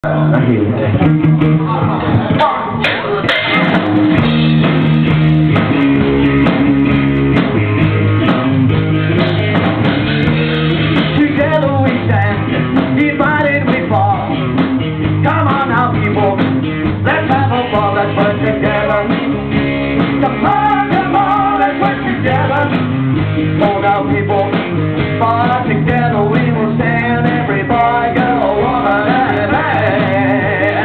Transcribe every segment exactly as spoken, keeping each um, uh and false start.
I hear you. Together we stand, divided we fall. Come on now, people, let's have a ball. Let's work together. Come on, come on, let's work together. Oh now, people, far together we will stand. Every boy, girl, woman, and man.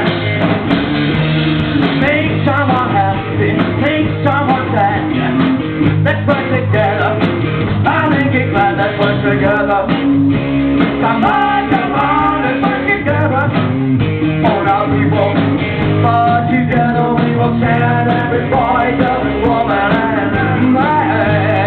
Make someone happy, make someone sad. Let's work together. I make it glad. Let's work together. Come on, come on, let's work together. Oh now, people, far together we will stand. Every boy, girl, and woman, and man.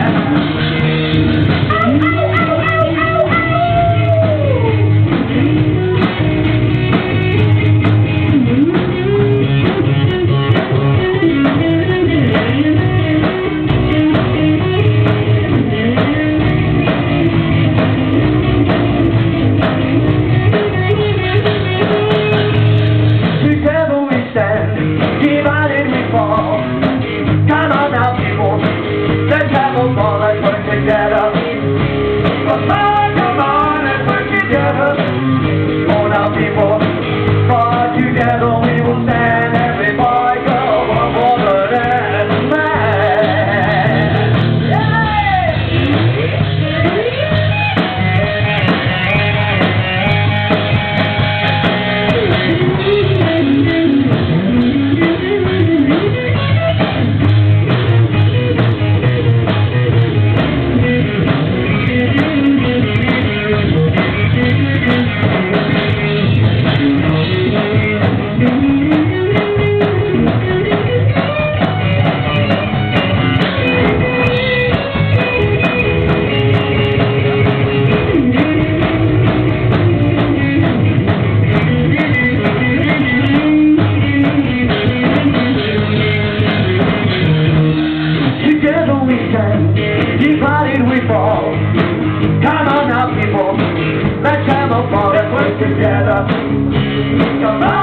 Divided we fall. Come on now, people, let's have a ball. Let's work together. Come on, come on, let's work together. Oh now, people, far together we will stand. Every boy, girl, woman, and man. Together we stand, divided we fall. Come on now, people, let's have a ball. Let's work together. Come on.